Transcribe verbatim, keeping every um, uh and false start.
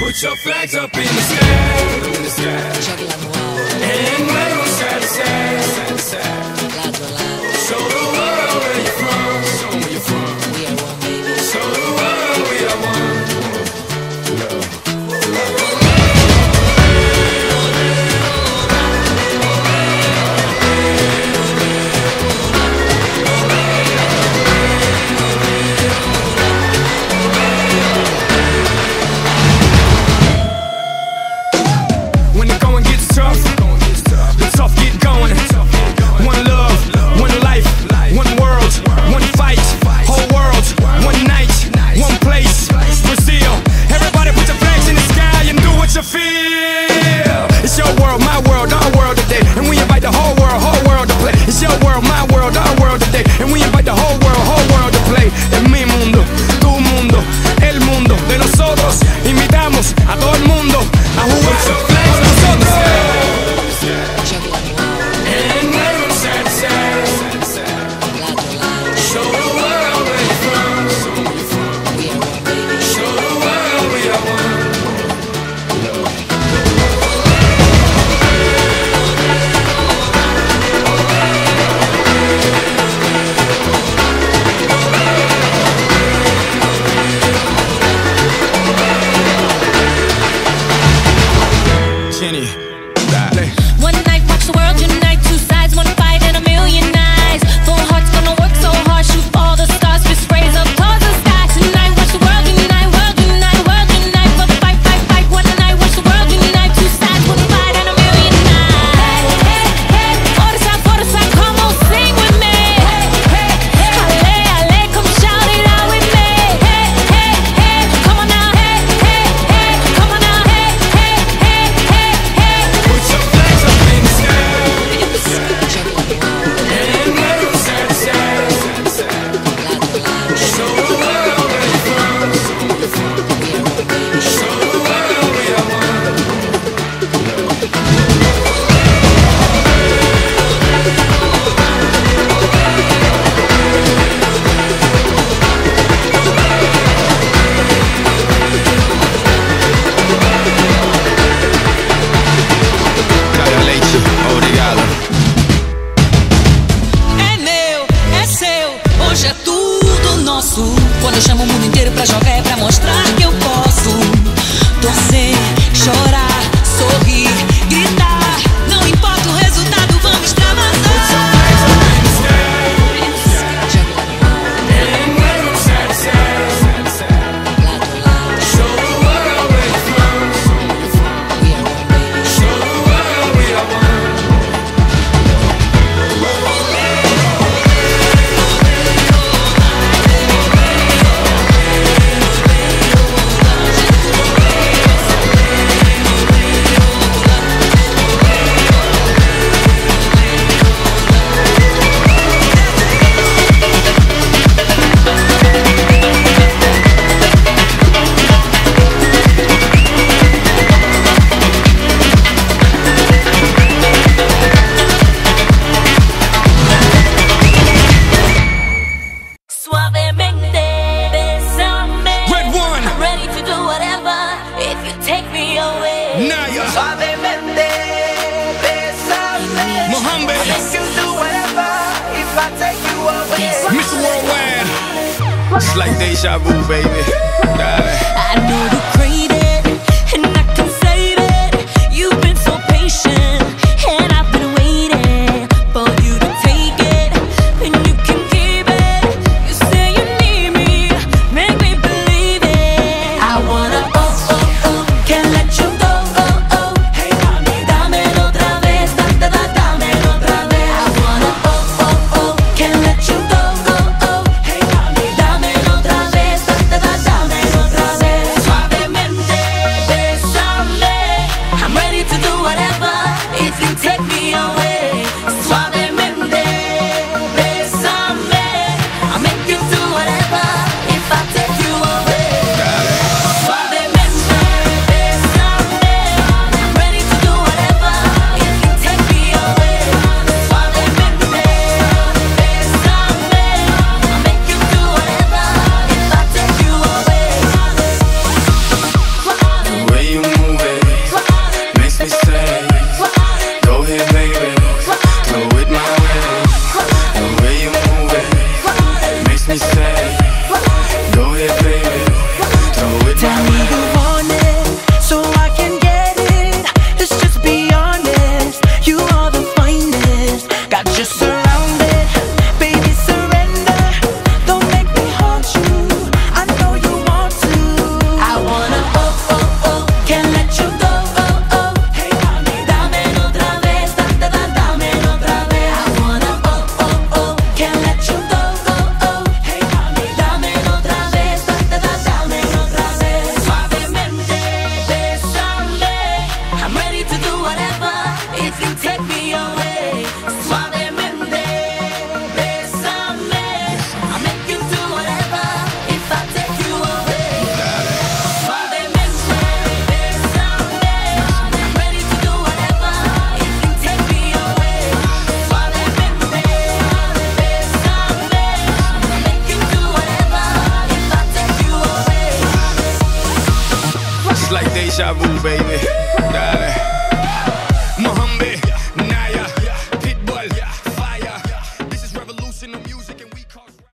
Put your flags up in the sky, in the sky. And wave side to side, side to side. Show the world where you're from, show 'em where you're from. We are one, baby. Show the world we are one. Love, love. Mister Worldwide, it's like deja vu, baby. Darling. I know you crave it, and I can save it. You've been so patient, and I've been waiting for you to take it, and you can keep it. You say you need me, make me believe it. I wanna oh oh oh, can't let you go oh oh. Hey mami, dámelo otra vez, da da da, dámelo otra vez. I wanna oh oh oh, can't let you go oh oh. Hey mami, dámelo otra vez, da da da, dámelo otra vez. like deja vu, baby. Darling.